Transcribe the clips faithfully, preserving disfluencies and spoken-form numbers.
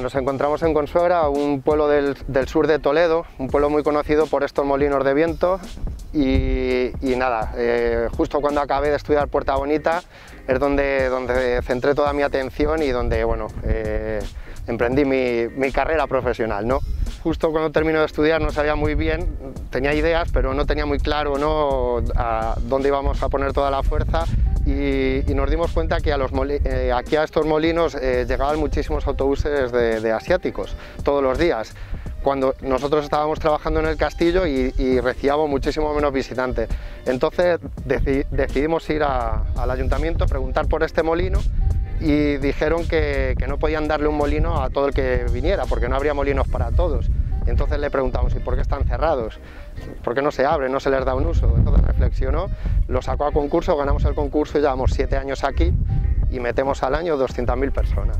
nos encontramos en Consuegra, un pueblo del, del sur de Toledo, un pueblo muy conocido por estos molinos de viento. Y, y nada, eh, justo cuando acabé de estudiar Puerta Bonita es donde, donde centré toda mi atención y donde, bueno, eh, emprendí mi, mi carrera profesional, ¿no? Justo cuando termino de estudiar no sabía muy bien, tenía ideas, pero no tenía muy claro, ¿no?, a dónde íbamos a poner toda la fuerza. Y, y nos dimos cuenta que a los eh, aquí a estos molinos eh, llegaban muchísimos autobuses de, de asiáticos todos los días, cuando nosotros estábamos trabajando en el castillo y, y recibíamos muchísimo menos visitantes. Entonces deci decidimos ir a, al ayuntamiento, preguntar por este molino, y dijeron que, que no podían darle un molino a todo el que viniera, porque no habría molinos para todos. Entonces le preguntamos, ¿y por qué están cerrados? ¿Por qué no se abre, no se les da un uso? Entonces reflexionó, lo sacó a concurso, ganamos el concurso y llevamos siete años aquí y metemos al año doscientas mil personas.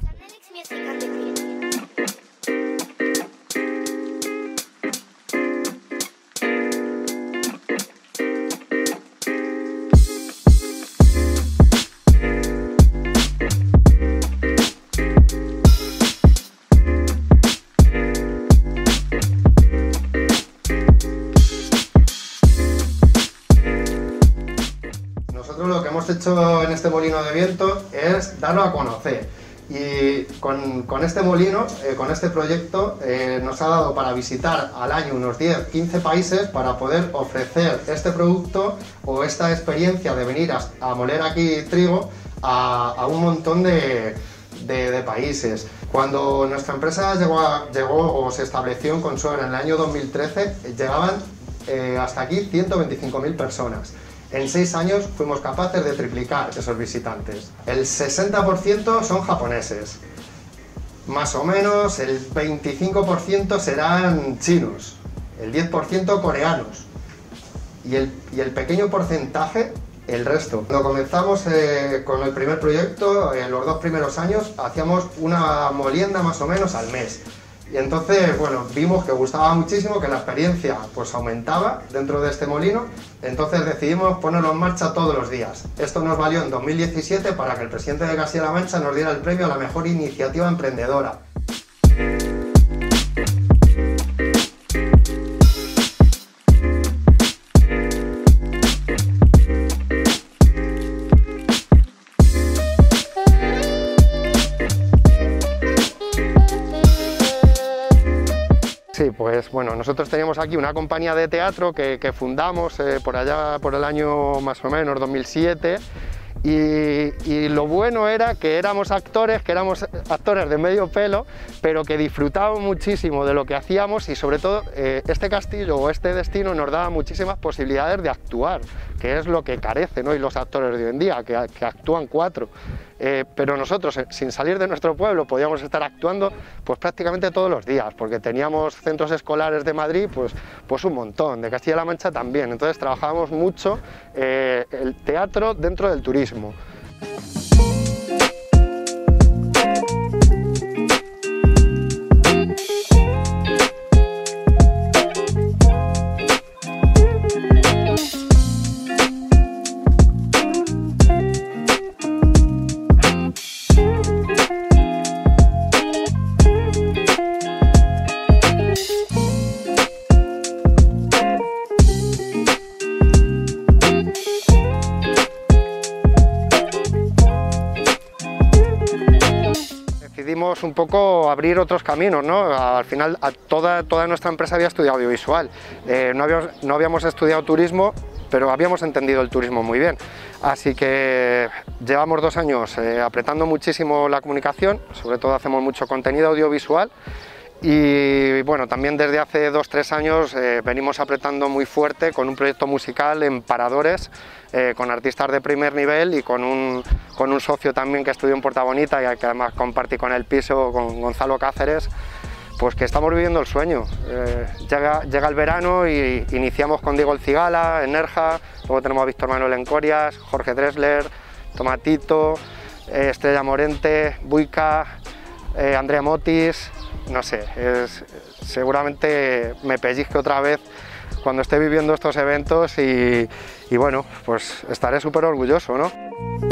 Lo que hemos hecho en este molino de viento es darlo a conocer, y con, con este molino, eh, con este proyecto, eh, nos ha dado para visitar al año unos diez a quince países para poder ofrecer este producto o esta experiencia de venir a, a moler aquí trigo a, a un montón de, de, de países. Cuando nuestra empresa llegó, a, llegó o se estableció en Consuegra en el año dos mil trece, llegaban eh, hasta aquí ciento veinticinco mil personas. En seis años fuimos capaces de triplicar esos visitantes. El sesenta por ciento son japoneses, más o menos el veinticinco por ciento serán chinos, el diez por ciento coreanos y el, y el pequeño porcentaje el resto. Cuando comenzamos eh, con el primer proyecto, en los dos primeros años hacíamos una molienda más o menos al mes. Y entonces, bueno, vimos que gustaba muchísimo, que la experiencia pues aumentaba dentro de este molino, entonces decidimos ponerlo en marcha todos los días. Esto nos valió en dos mil diecisiete para que el presidente de Castilla-La Mancha nos diera el premio a la mejor iniciativa emprendedora. Sí, pues bueno, nosotros teníamos aquí una compañía de teatro que, que fundamos eh, por allá por el año más o menos dos mil siete, y, y lo bueno era que éramos actores, que éramos actores de medio pelo, pero que disfrutábamos muchísimo de lo que hacíamos, y sobre todo eh, este castillo o este destino nos daba muchísimas posibilidades de actuar, que es lo que carecen hoy los actores de hoy en día, que, que actúan cuatro. Eh, pero nosotros, sin salir de nuestro pueblo, podíamos estar actuando pues prácticamente todos los días, porque teníamos centros escolares de Madrid, pues, pues un montón, de Castilla-La Mancha también. Entonces trabajábamos mucho eh, el teatro dentro del turismo. Decidimos un poco abrir otros caminos, ¿no? Al final a toda, toda nuestra empresa había estudiado audiovisual, eh, no, habíamos, no habíamos estudiado turismo, pero habíamos entendido el turismo muy bien, así que llevamos dos años eh, apretando muchísimo la comunicación, sobre todo hacemos mucho contenido audiovisual. Y bueno, también desde hace dos o tres años eh, venimos apretando muy fuerte con un proyecto musical en Paradores, eh, con artistas de primer nivel y con un, con un socio también que estudió en Puerta Bonita y que además compartí con el piso, con Gonzalo Cáceres, pues que estamos viviendo el sueño. Eh, llega, llega el verano y iniciamos con Diego El Cigala en Nerja, luego tenemos a Víctor Manuel en Corias, Jorge Drexler, Tomatito, eh, Estrella Morente, Buica, eh, Andrea Motis. No sé, es, seguramente me pellizque otra vez cuando esté viviendo estos eventos y, y bueno, pues estaré súper orgulloso, ¿no?